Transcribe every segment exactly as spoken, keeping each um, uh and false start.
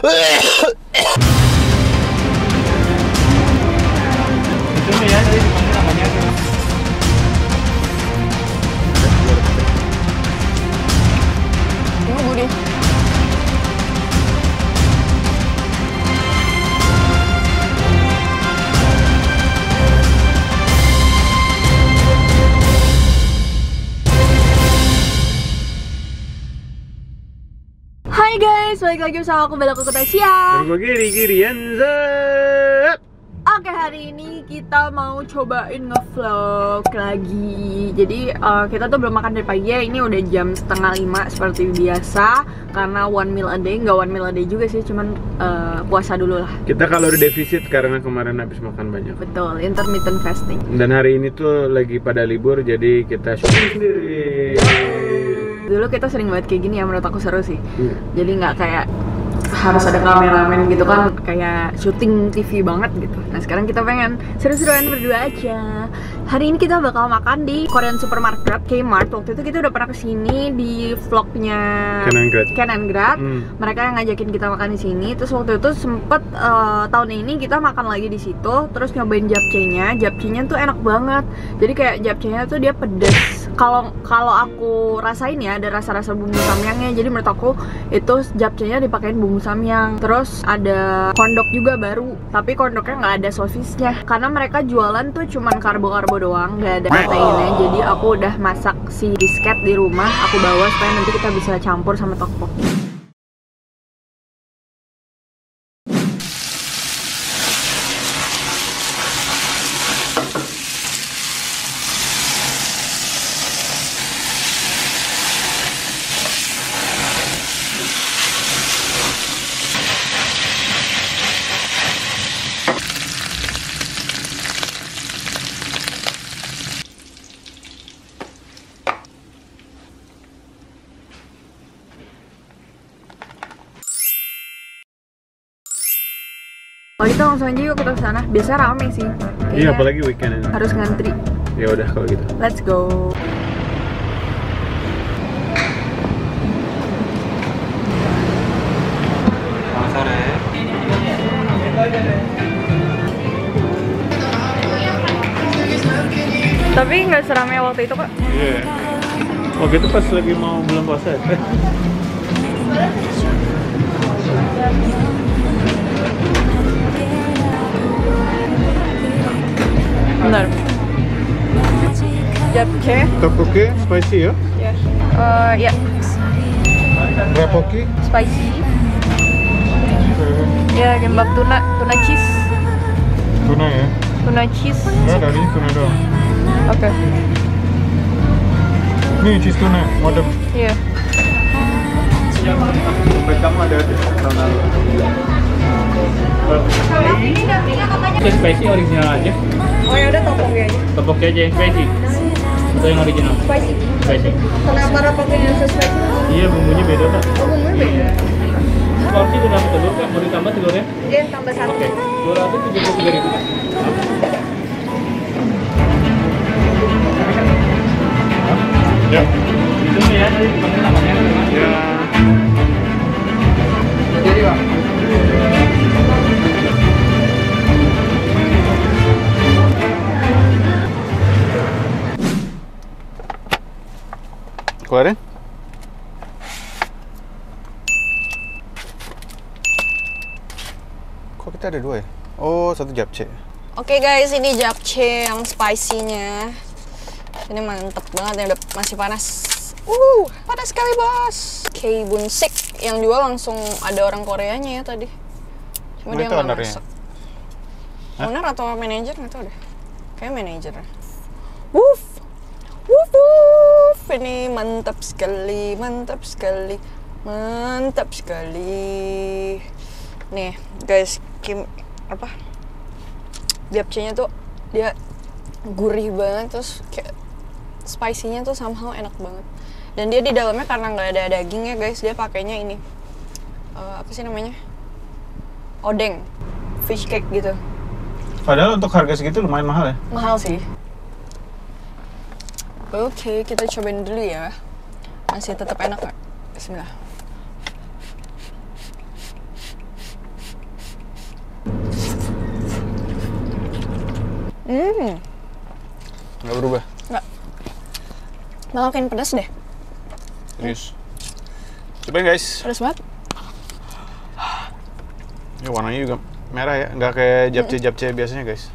Itu ya, tadi dipanggil namanya. Tunggu deh. Hai guys, balik lagi bersama aku Bella Tasya. Dan gue Giri Girianza. Oke, hari ini kita mau cobain ngevlog lagi. Jadi uh, kita tuh belum makan dari pagi ya. Ini udah jam setengah lima seperti biasa. Karena one meal a day, nggak one meal a day juga sih, cuman uh, puasa dulu lah. Kita kalori defisit karena kemarin habis makan banyak. Betul, intermittent fasting. Dan hari ini tuh lagi pada libur, jadi kita syuting sendiri. Dulu kita sering banget kayak gini ya, menurut aku seru sih. Hmm. Jadi nggak kayak harus ada kameramen gitu kan, kayak syuting T V banget gitu. Nah sekarang kita pengen seru-seruan berdua aja. Hari ini kita bakal makan di Korean Supermarket, Kmart. Waktu itu kita udah pernah kesini di vlognya Ken and Grad. Ken and Grad. Hmm. Mereka yang ngajakin kita makan di sini. Terus waktu itu sempet uh, tahun ini kita makan lagi di situ. Terus nyobain japchae-nya. Japchae-nya tuh enak banget. Jadi kayak japchae-nya tuh dia pedes. Kalau kalau aku rasain ya, ada rasa-rasa bumbu samyangnya. Jadi menurut aku itu japchae-nya dipakein bumbu samyang. Terus ada kondok juga baru, tapi kondoknya nggak ada sosisnya. Karena mereka jualan tuh cuman karbo-karbo doang, nggak ada proteinnya. Jadi aku udah masak si bisket di rumah, aku bawa supaya nanti kita bisa campur sama tteokbokki. Kalau kita langsung aja yuk kita kesana. Biasa rame sih. Kayaknya Iya, apalagi weekend ini. harus ngantri. Ya udah kalau gitu. Let's go. Selamat sore. Tapi nggak seramai waktu itu kok. Iya. Yeah. Waktu itu pas lagi mau bulan puasa ya. Benar. Japchae. Tteokbokki spicy ya? Ya. Uh, ya. Rapoki. Spicy. Ya, gimbap tuna, tuna cheese. Tuna ya? Tuna cheese. Enggak, tadi tuna doang. Oke. Nih cheese tuna, modem. Iya. Dompet kamu ada di tahun lalu. Yang spicy original aja. Oh ya udah tteokbokki aja. Tteokbokki aja yang spicy. Atau yang original? Spicy. Spicy. Kenapa rapokin yang spicy? Iya, bumbunya beda kan. Oh bumbunya beda. Porsi udah dapat telur kan? Mau ditambah telurnya? Dia tambah satu. Oke, dua ratus tujuh puluh tiga ribu. Ya. Itu ya, tadi dipanggil namanya. Ya. Jadi bang. Keluarin. Kok kita ada dua ya? Oh, satu japchae. Oke guys, ini japchae yang spicy-nya. Ini mantep banget ya, udah masih panas. Uh, panas sekali bos. K Bunsik yang jual langsung ada orang Koreanya ya tadi. Cuma Oh, dia itu nggak ownernya? masak. Owner atau manajer nggak tahu deh. Kayak manajer. Woof, woof, woof. Ini mantap sekali, mantap sekali, mantap sekali. Nih guys, Kim apa? Japchae-nya tuh dia gurih banget, terus kayak spicy-nya tuh somehow enak banget. Dan dia di dalamnya karena nggak ada dagingnya guys, dia pakainya ini uh, apa sih namanya, odeng, fish cake gitu. Padahal untuk harga segitu lumayan mahal ya? Mahal sih. Oke, kita cobain dulu ya. Masih tetap enak nggak? Bismillah. Hmm, Nggak berubah. nggak. Malah makin pedas deh. Serius. Cobain guys. Pedas banget. Ini warnanya juga merah ya, nggak kayak japchae-japchae biasanya guys.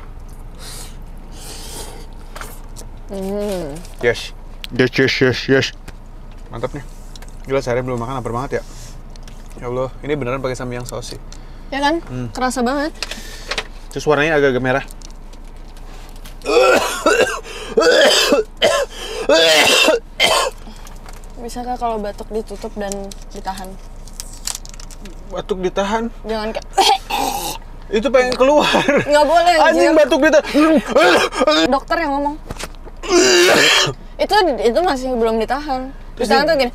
Hmm. Yes. Yes, yes, yes, yes. Mantap nih. Gila, sehari belum makan, lapar banget ya. Ya Allah, ini beneran pakai samyang saus sih. Ya kan? Hmm. Kerasa banget. Terus warnanya agak-agak merah. Bisakah kalau batuk ditutup dan ditahan? Batuk ditahan. Jangan kayak Itu pengen keluar. nggak boleh. Anjing, Jim. batuk ditahan. Dokter yang ngomong. itu itu masih belum ditahan. Terus Ditahan dia- tuh gini.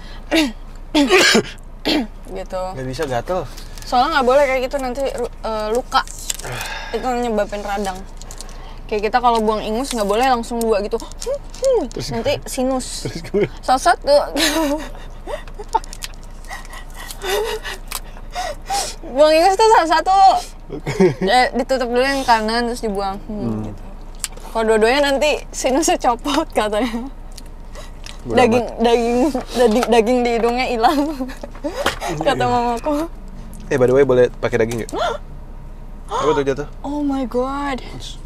Gitu. Gak bisa gatel. Soalnya nggak boleh kayak gitu, nanti uh, luka. Itu nyebabin radang. Kayak kita kalau buang ingus nggak boleh langsung dua gitu. Nanti sinus. Terus gue Salah satu. Buang ingus tuh salah satu. Ya, ditutup dulu yang kanan terus dibuang. Hmm, gitu. Kalau dua-duanya nanti sinusnya copot katanya. Bodo Daging, daging, daging, daging di hidungnya hilang. Kata mamaku. Eh, by the way, boleh pakai daging nggak? Apa tuh jatuh? Oh my god.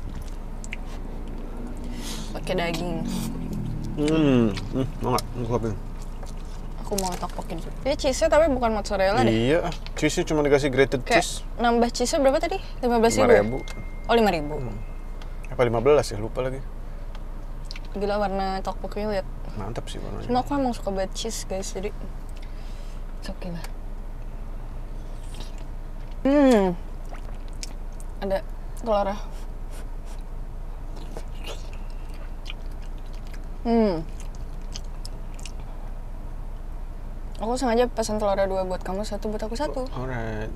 Pakai daging. Hmm, hmm, mau nggak? Mau suapin? Aku mau topokin. Ini cheese-nya tapi bukan mozzarella deh. Iya, cheese-nya cuma dikasih grated Kayak cheese. nambah cheese-nya berapa tadi? lima belas lima ribu. ribu. Oh, lima ribu. Apa lima belas ya? Lupa lagi. Gila warna tteokbokki lihat. Mantap sih warnanya. Cuma aku emang suka banget cheese guys, jadi it's okay lah. Hmm, ada telurnya. Hmm, aku sengaja pesan telurnya dua buat kamu, satu buat aku satu. Alright.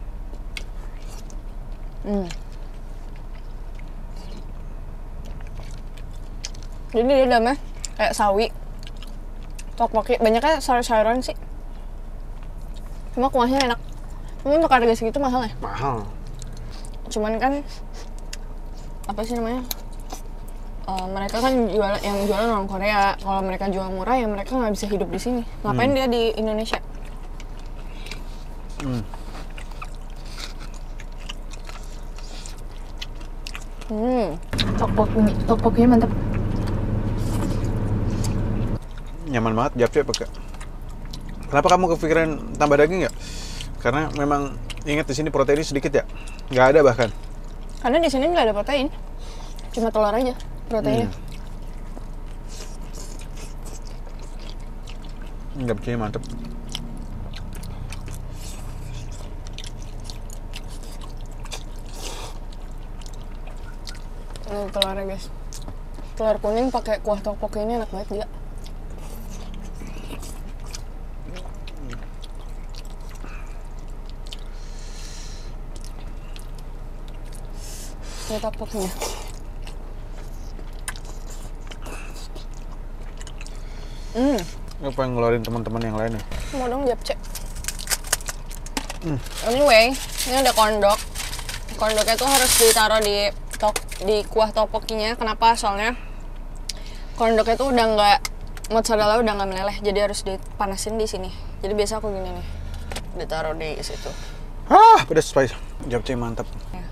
Hmm. Jadi dia dalamnya kayak sawi, tteokbokki, banyaknya sayur-sayuran sih. Cuma kuahnya enak. Cuma untuk harga segitu mahal ya. Mahal. Cuman kan apa sih namanya? Uh, mereka kan jual yang jualan orang Korea. Kalau mereka jual murah ya mereka nggak bisa hidup di sini. Ngapain dia di Indonesia? Hmm. Hmm, tteokbokki, tteokbokkinya mantap. Nyaman banget japchae pakai. Kenapa kamu kepikiran tambah daging nggak? Karena memang ingat di sini proteinnya sedikit ya, nggak ada bahkan. Karena di sini nggak ada protein, cuma telur aja proteinnya. Hmm. Japchae mantep. Ini telurnya guys, telur kuning pakai kuah tteokbokki ini enak banget gila. Ini tteokbokkinya. Hmm, Aku pengen ngeluarin teman-teman yang lain ya. mau dong japchae. Hmm. Anyway, ini ada kondok. Kondoknya tuh harus ditaruh di tok di kuah tteokbokkinya. Kenapa? Soalnya kondoknya tuh udah nggak, mozzarella udah nggak meleleh, jadi harus dipanasin di sini. Jadi biasa aku gini nih, ditaruh di situ. Ah, pedas spice. Japchae mantap. Ya.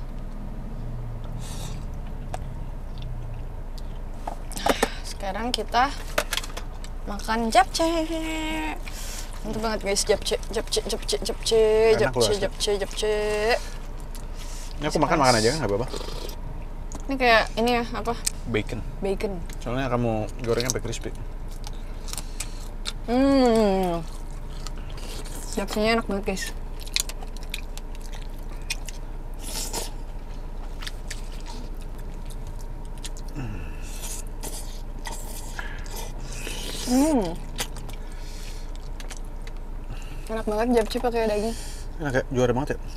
Sekarang kita makan japchae. Mantap banget guys, japchae, japchae, japchae, japchae, Enak loh japchae, asli. japchae, japchae. Ini aku makan makan aja kan nggak apa-apa. Ini kayak ini ya, apa? Bacon. Bacon. Soalnya kamu gorengnya sampai crispy. Hmm. Japchae-nya enak banget guys. Hmm. Enak banget japchae pakai daging. Enak kayak juara banget ya.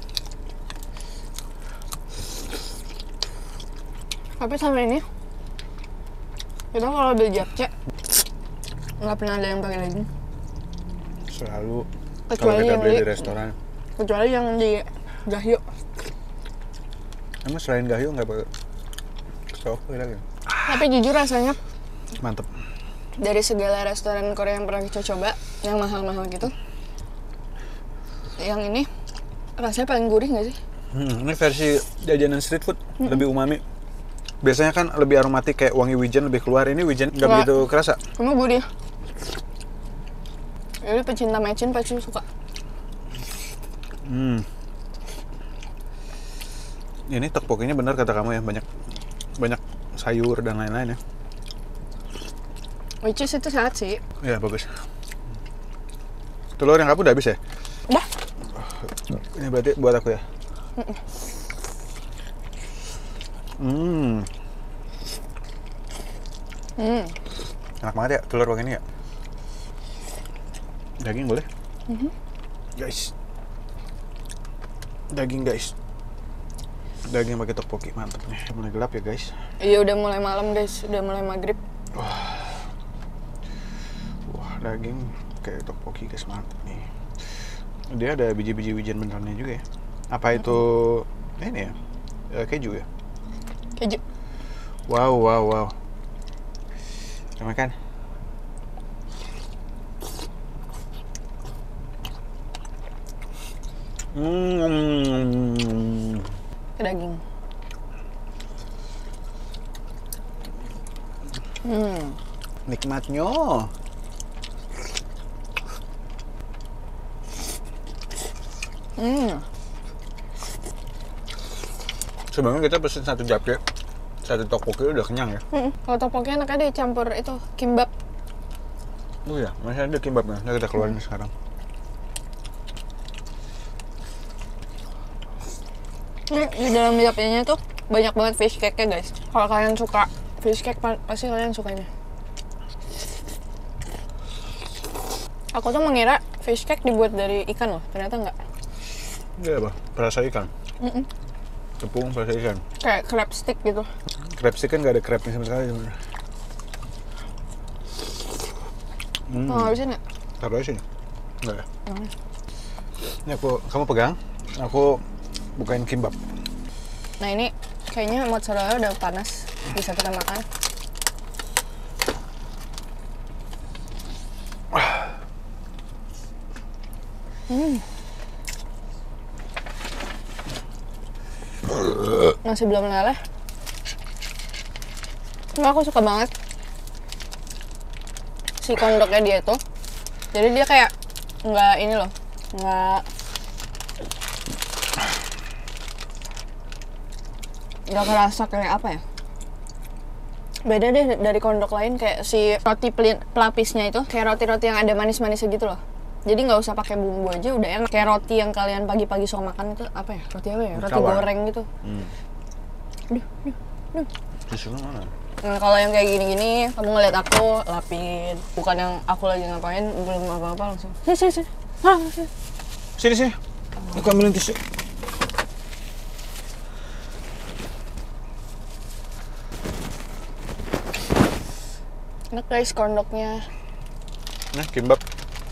Tapi sama ini, kita kalau beli japchae nggak pernah ada yang pakai daging, Selalu kalau Kecuali kita yang beli di- di restoran. kecuali yang di Gahyo. Emang selain Gahyo nggak pakai? Tteokbokki lagi. Tapi jujur rasanya Mantep. dari segala restoran Korea yang pernah kita coba, yang mahal-mahal gitu, yang ini rasanya paling gurih nggak sih? Hmm, ini versi jajanan street food, lebih umami. Biasanya kan lebih aromatik kayak wangi wijen lebih keluar. Ini wijen nggak Nggak. begitu kerasa. Kamu gurih. Jadi pecinta mecin pasti suka. Hmm. Ini tteokbokkinya benar kata kamu ya, banyak banyak sayur dan lain-lain ya. Which is itu sehat sih. Ya bagus. Telur yang kamu udah habis ya? Udah. Ini berarti buat aku ya. Hmm. Hmm. Enak banget ya telur pakai ini ya. Daging boleh? Mhm. Guys. Daging guys. Daging pakai tteokbokki mantap nih. Mulai gelap ya guys. Iya udah mulai malam guys, udah mulai maghrib. Wah daging kayak tteokbokki guys mantap nih. Dia ada biji-biji wijen benerannya juga ya. Apa itu ini ya? Eh, keju ya? Keju. Wow wow wow. Kita makan. Hmm. Ke daging. Hmm. Nikmatnya. Hmm. Sebenarnya kita pesen satu japchae, satu tteokbokki udah kenyang ya. Hmm. Kalau tteokbokki enaknya dicampur itu kimbap. Oh iya, masih ada kimbabnya. Nah, kita keluarin sekarang. Ini di dalam japchae-nya tuh banyak banget fish cake-nya guys. Kalau kalian suka fish cake pa- pasti kalian sukanya. Aku tuh mengira fish cake dibuat dari ikan loh, ternyata enggak. Iya apa? Perasa ikan. Mm-mm. Tepung perasa ikan. Kayak crab stick gitu. Crab stick kan nggak ada crabnya sama sekali sebenarnya. Hmm. Mau habisin nggak? Taruh aja sini. Enggak ya? Hmm. Ini aku, kamu pegang. Aku bukain kimbab. Nah ini kayaknya mozzarella udah panas, bisa kita makan. Hmm. Masih belum meleleh. Cuma aku suka banget si kondoknya dia tuh. Jadi dia kayak nggak ini loh, nggak nggak kerasa kayak apa ya. Beda deh dari kondok lain kayak si roti pelin- pelapisnya itu kayak roti-roti yang ada manis-manisnya gitu loh. Jadi nggak usah pakai bumbu aja udah enak. Kayak roti yang kalian pagi-pagi suka makan itu apa ya? Roti apa ya? Roti Tawar. goreng gitu. Hmm. Aduh, aduh, aduh. Susunya mana? Nah, kalau yang kayak gini-gini, kamu ngeliat aku lapin. Bukan yang aku lagi ngapain, belum apa-apa langsung. Sini, sini, sini. Ah, sini. Sini sini. Aku ambilin tisu. Enak guys kondoknya. Nah, kimbab.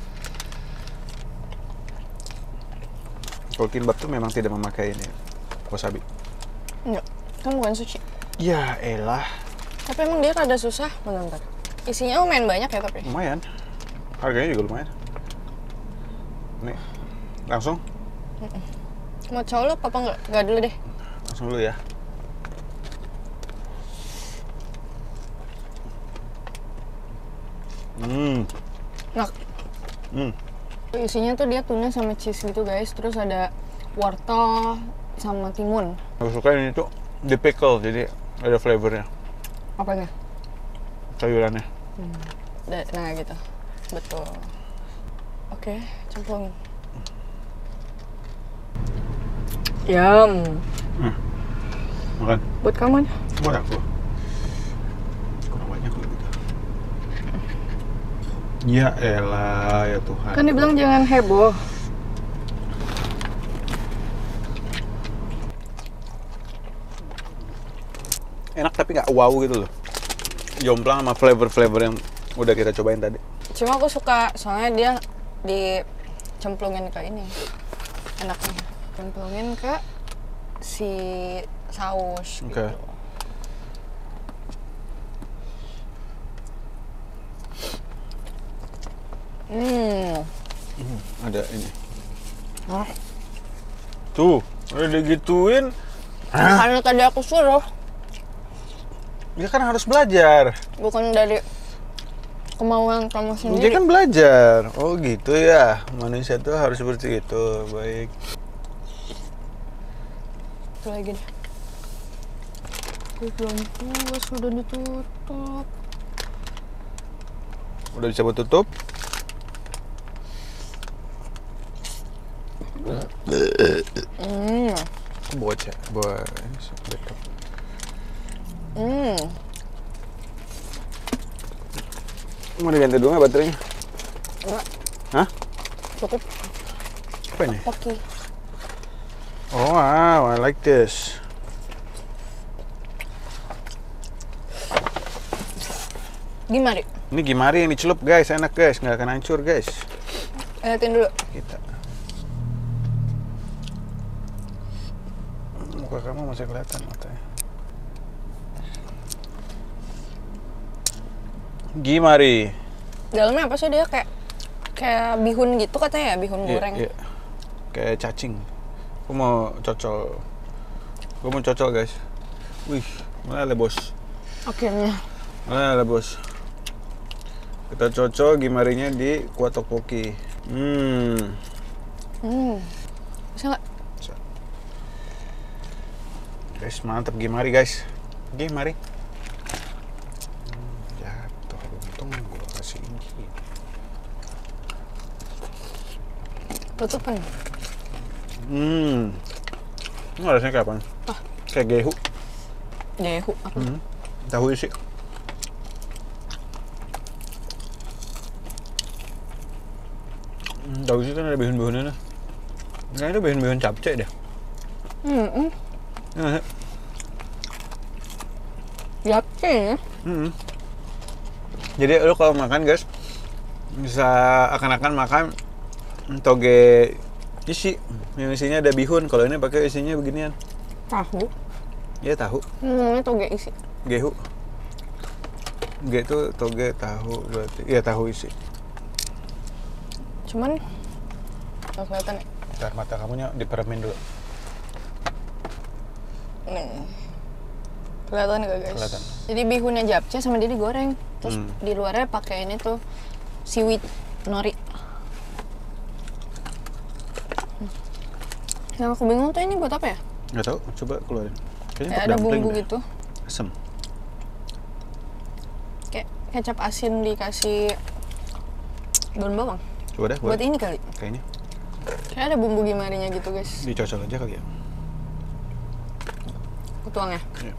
Kalau kimbab tuh memang tidak memakai ini wasabi. Enggak, kan bukan sushi. Ya elah, Tapi emang dia rada susah, bentar, bentar. Isinya lumayan banyak ya tapi. lumayan. Harganya juga lumayan. Nih, langsung, Mau coba apa enggak? Enggak dulu deh. langsung dulu ya. Hmm, Enak. hmm. Isinya tuh dia tuna sama cheese gitu guys. Terus ada wortel sama timun. Aku suka ini tuh di pickle, jadi ada flavornya, Apanya? sayurannya. Hmm. Da- Nah gitu. Betul. Oke, cemplungin. Yum. Makan. Buat kamu aja. Buat aku. Kurang banyak loh gitu. Ya elah, ya Tuhan. Kan dibilang jangan heboh. Enak tapi nggak wow gitu loh. Jomplang sama flavor-flavor yang udah kita cobain tadi. Cuma aku suka, soalnya dia dicemplungin ke ini. Enaknya. Cemplungin ke si saus Oke. gitu. Hmm. Hmm, ada ini. Ah. Tuh, udah digituin. Karena tadi aku suruh, Dia kan harus belajar. bukan dari kemauan kamu Dia sendiri. kan belajar. Oh gitu ya. Manusia tuh harus seperti itu. Baik. Itu lagi deh. Aku belum puas, udah ditutup. Udah bisa buat tutup. Hmm. Bocah, buat laptop. Hmm. Mau diganti dulu nggak baterainya? Enggak, Hah? cukup. Apa ini? Oke. Oh wow, I like this. Gimana? Ini gimari yang dicelup guys, enak guys, nggak akan hancur guys. Liatin dulu. Kita. Muka kamu masih kelihatan matanya. Gimari. Dalamnya apa sih dia kayak kayak bihun gitu katanya ya, bihun Iya, goreng. iya. Kayak cacing. Aku mau cocol. Aku mau cocol guys. Wih, mana bos? Akhirnya. Mana bos? Kita cocol gimarinya di kuah tteokbokki. Hmm. Hmm. Bisa nggak? Guys, mantap gimari guys. Gimari. Hmm, jatuh, untung gua kasih ini. Tutup kan? Hmm. Ini rasanya kayak apa? Ah. Kayak gehu. Dehu apa? Hmm. Tahu isi. Hmm, tahu sih kan ada bihun-bihunnya. Nah itu bihun-bihun capcay deh. Hmm. hmm. Ya, nggak sih? Japchae ya? Hmm. Jadi lo kalau makan guys bisa akan-akan makan toge isi yang isinya ada bihun. Kalau ini pakai isinya beginian. Tahu. Ya tahu. Ngomongnya toge isi. Gehu. Ge itu toge tahu berarti. Iya tahu isi. Cuman nggak kelihatan ya? Ntar mata kamunya diperemin dulu. Nih. Kelihatan nggak guys? Kelihatan. Jadi bihunnya japchae sama dia digoreng. Terus Hmm. di luarnya pakai ini tuh seaweed nori. Hmm. Yang aku bingung tuh ini buat apa ya? Nggak tahu, coba keluarin. Kayaknya Kayak untuk ada dumpling bumbu deh. gitu. Asem. Kayak kecap asin dikasih daun bawang. Coba deh, Buat buat ini kali. kayaknya Kayak ada bumbu gimarinya gitu guys. dicocol aja kali ya. Aku tuang ya. Iya.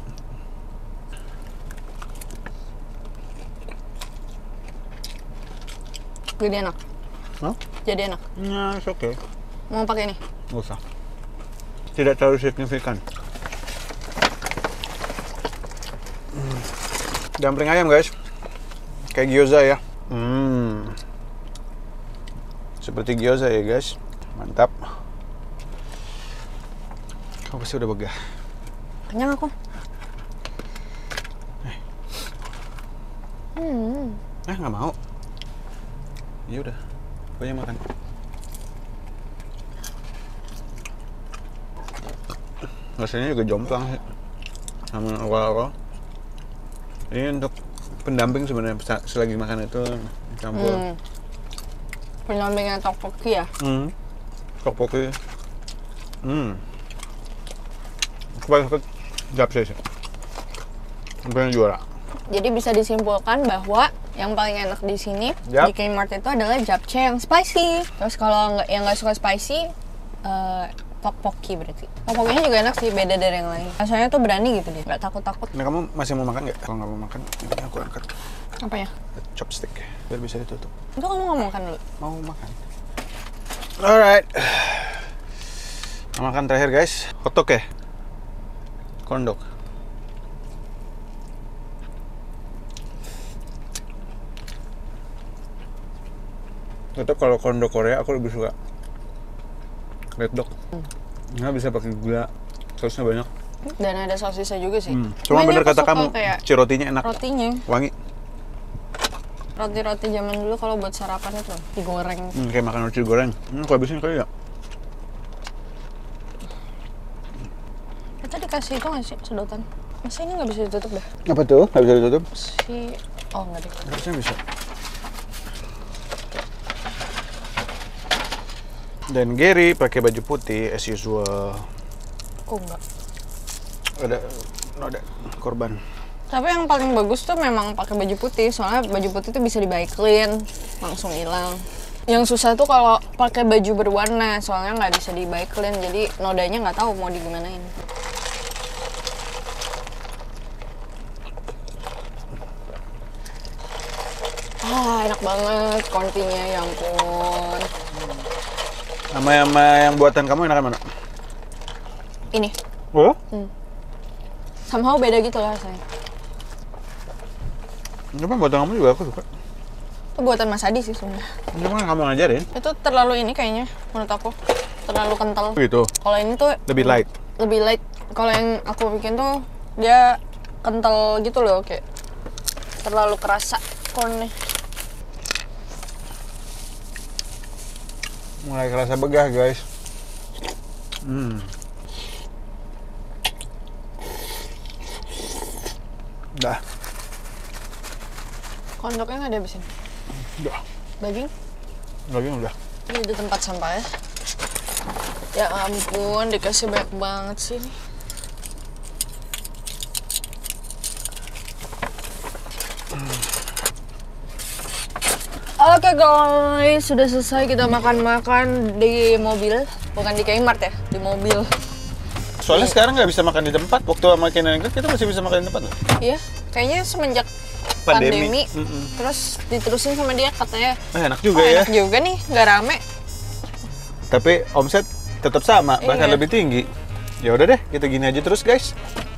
Jadi enak. Hah? Jadi enak. Nah, it's okay. Mau pakai ini? Nggak usah. Tidak terlalu signifikan. Hmm. Dumpling ayam guys. Kayak gyoza ya. Hmm. Seperti gyoza ya guys. Mantap. Kamu pasti udah begah. Kenyang aku. Hmm. Eh nggak mau. Ya udah. Pokoknya makan. Rasanya juga jomplang sih. Sama awal-awal. Ini untuk pendamping sebenarnya selagi makan itu campur. Hmm. Pendampingnya tteokbokki ya? Hmm. Tteokbokki. Hmm. Aku paling suka japchae sih. Pengen juara. Jadi bisa disimpulkan bahwa yang paling enak di sini Yap. di Kmart itu adalah japchae yang spicy. Terus kalau nggak yang nggak suka spicy, uh, tteokbokki berarti. Tteokbokkinya juga enak sih, beda dari yang lain. Rasanya tuh berani gitu deh, nggak takut-takut. Nah kamu masih mau makan nggak? Kalau nggak mau makan, ini aku angkat Apa ya? chopstick biar bisa ditutup. Itu kamu nggak mau makan dulu? Mau makan. Alright. Makan terakhir guys. Hotdog ya? Kondok. Tetap kalau kondok Korea aku lebih suka red dog. Nggak bisa pakai gula, sausnya banyak. Dan ada sosisnya juga sih. Hmm. Cuma ini bener aku kata suka kamu, kayak cirotinya enak, rotinya. wangi. roti-roti zaman dulu kalau buat sarapan itu digoreng. Hmm, kayak makan roti goreng. Hmm, kok habisin kali ya? Kita dikasih itu nggak sih sedotan? Masa ini nggak bisa ditutup dah? Apa tuh? Nggak bisa ditutup? Si... Oh nggak deh. Harusnya bisa. Dan Gary pakai baju putih as usual. Oh enggak. Ada ada korban. Tapi yang paling bagus tuh memang pakai baju putih, soalnya baju putih tuh bisa dibaiklin, langsung hilang. Yang susah tuh kalau pakai baju berwarna, soalnya nggak bisa dibaiklin, jadi nodanya nggak tahu mau digimanain. Ah, enak banget kontinya, ya ampun. Sama sama yang buatan kamu enakan mana? Ini, Oh? somehow beda gitu lah rasanya. Cuma buatan kamu juga aku suka. Itu buatan Mas Adi sih sebenarnya. Cuma kamu ngajarin. Itu terlalu ini kayaknya, menurut aku. Terlalu kental. Gitu. Kalau ini tuh Lebih light. lebih light. Kalau yang aku bikin tuh dia kental gitu loh, kayak terlalu kerasa cornnya. Mulai kerasa begah, guys. Hmm. Udah. Kondoknya nggak dihabisin. Udah. Daging? Daging udah. Ini di tempat sampah ya. Ya ampun, dikasih banyak banget sih ini. Oke guys, sudah selesai kita makan-makan di mobil. Bukan di Kmart ya, di mobil. Soalnya Nih. sekarang nggak bisa makan di tempat. Waktu sama Kenan kita masih bisa makan di tempat loh. Iya, kayaknya semenjak Pandemi. pandemi, Mm-mm. terus diterusin sama dia katanya, Eh, enak oh juga ya. enak juga nih, nggak rame. Tapi omset tetap sama, bahkan Iya. lebih tinggi. Ya udah deh, kita gini aja terus, guys.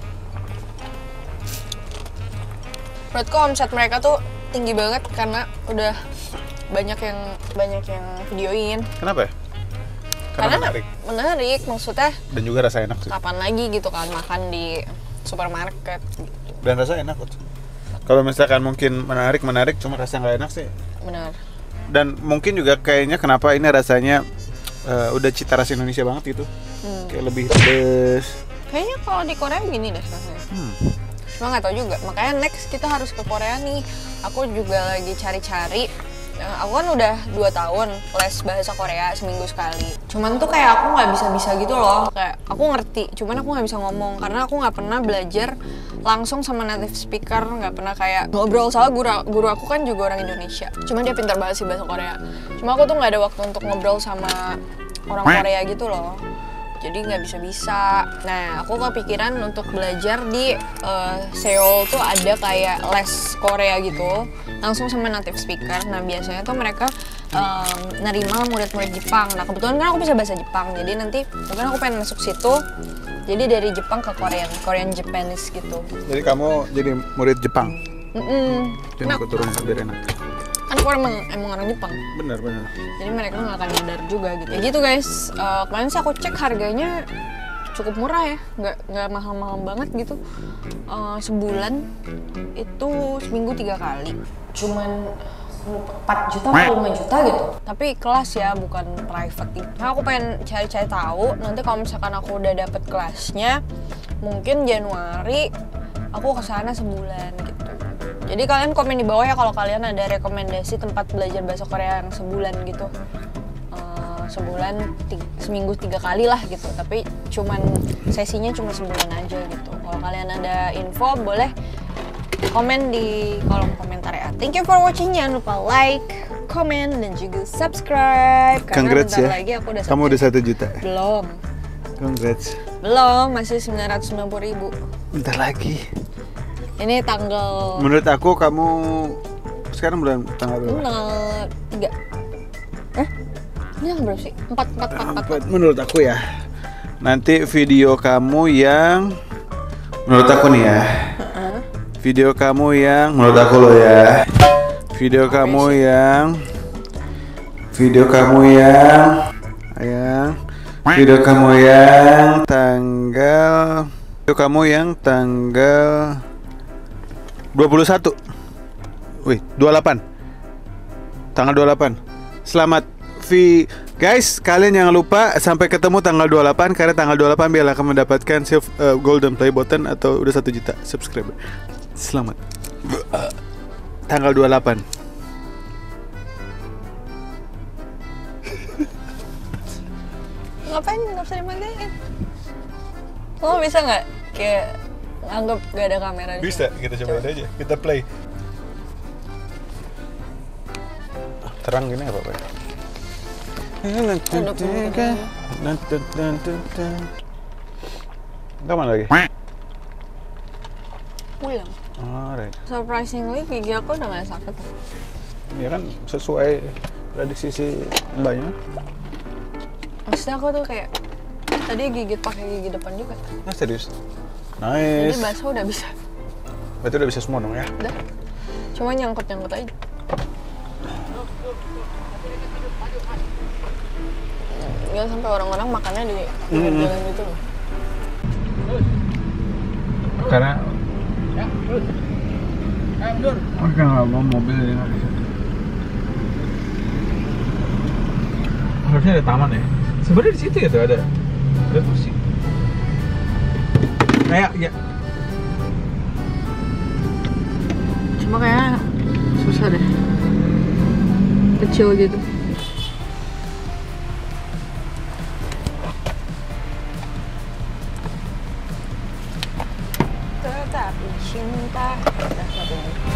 Menurutku omset mereka tuh tinggi banget karena udah banyak yang banyak yang videoin. Kenapa ya? Karena, menarik menarik, maksudnya dan juga rasa enak sih. kapan lagi gitu kan makan di supermarket gitu. Dan rasa enak kok. Kalau misalkan mungkin menarik, menarik cuma rasa nggak enak sih. Benar. Dan mungkin juga kayaknya kenapa ini rasanya eh, udah cita rasa Indonesia banget gitu. Hmm. Kayak lebih pedes. Kayaknya kalau di Korea gini deh rasanya. Hmm. Cuma nggak tahu juga. Makanya next kita harus ke Korea nih. Aku juga lagi cari-cari. Eh, Aku kan udah dua tahun les bahasa Korea seminggu sekali. Cuman tuh kayak aku nggak bisa-bisa gitu loh. Kayak aku ngerti, cuman aku nggak bisa ngomong karena aku nggak pernah belajar langsung sama native speaker, nggak pernah kayak ngobrol. Soalnya guru, guru aku kan juga orang Indonesia. Cuman dia pintar banget sih bahasa Korea. Cuma aku tuh nggak ada waktu untuk ngobrol sama orang Korea gitu loh. Jadi nggak bisa-bisa. Nah, aku kepikiran untuk belajar di uh, Seoul tuh ada kayak les Korea gitu, langsung sama native speaker. Nah, biasanya tuh mereka um, nerima murid-murid Jepang. Nah, kebetulan kan aku bisa bahasa Jepang, jadi nanti mungkin aku pengen masuk situ. Jadi dari Jepang ke Korean, Korean Japanese gitu. Jadi kamu jadi murid Jepang. Mm-mm. Dan Nah, aku turun biar enak. kan aku emang, emang orang Jepang. Bener bener. Jadi mereka nggak akan nyadar juga gitu. Ya gitu guys. Uh, kemarin sih aku cek harganya cukup murah ya, nggak nggak mahal-mahal banget gitu. Uh, sebulan itu seminggu tiga kali. Cuman empat juta atau lima juta gitu. Tapi kelas ya, bukan private gitu. Nah, aku pengen cari-cari tahu. Nanti kalau misalkan aku udah dapet kelasnya, mungkin Januari aku kesana sebulan gitu. Jadi kalian komen di bawah ya kalau kalian ada rekomendasi tempat belajar bahasa Korea yang sebulan gitu. Uh, sebulan, tiga, seminggu tiga kali lah gitu. Tapi cuman sesinya cuma sebulan aja gitu. Kalau kalian ada info boleh komen di kolom komentar ya. Thank you for watching. Jangan lupa like, comment, dan juga subscribe. Karena Congrats bentar ya. lagi aku udah Kamu udah satu juta. Belum. Congrats. Belum, masih sembilan ratus sembilan puluh ribu. Bentar lagi. Ini tanggal Menurut aku kamu sekarang bulan tanggal berapa? tanggal tiga. Eh? Ini tanggal berapa sih? empat, empat, empat, empat. Empat. Menurut aku ya. Nanti video kamu yang menurut aku nih ya. Video kamu yang menurut aku loh ya. Video kamu yang video kamu yang yang video kamu yang tanggal video kamu yang tanggal dua puluh satu. Wih, dua puluh delapan. Tanggal dua puluh delapan. Selamat V guys, kalian jangan lupa sampai ketemu tanggal dua puluh delapan, karena tanggal dua puluh delapan biar akan mendapatkan silver, uh, golden play button atau udah satu juta subscriber. Selamat. Tanggal dua puluh delapan. Ngapain nggak bisa dimandiin? Lo bisa nggak kayak anggap gak ada kamera di Bisa, sini? kita cobain aja. Kita play. Terang gini apa Pak? Kapan lagi? Pulang. Alright. Surprisingly gigi aku udah gak sakit. Ya kan sesuai prediksi si mbaknya. Maksudnya aku tuh kayak tadi gigit pakai gigi depan juga. Nah serius. Jadi Nice. bakso udah bisa. Berarti udah bisa semua dong ya? Udah. Cuma nyangkut-nyangkut aja. Nggak sampai orang-orang makannya di pinggir jalan gitu loh. Karena Oke, nggak mau mobil ini nggak bisa. Harusnya ada taman ya. Sebenarnya di situ ya tuh ada ada kursi. Kayak ya Cuma kayaknya susah deh. Kecil gitu. Tetapi cinta. Udah, nggak boleh.